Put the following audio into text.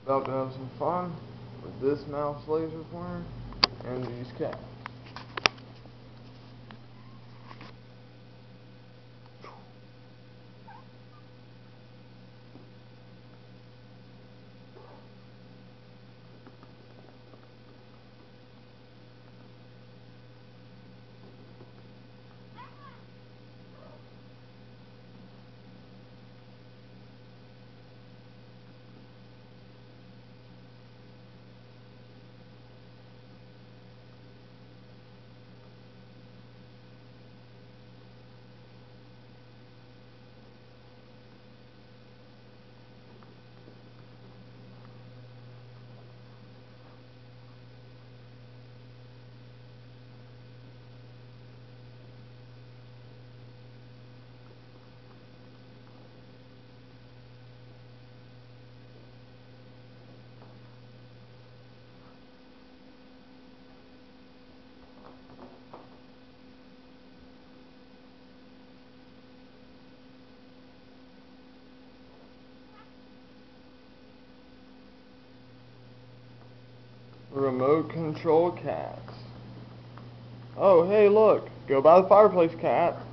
About to have some fun with this mouse laser pointer and these cats. Remote control cats. Oh, hey, look. Go by the fireplace, cat.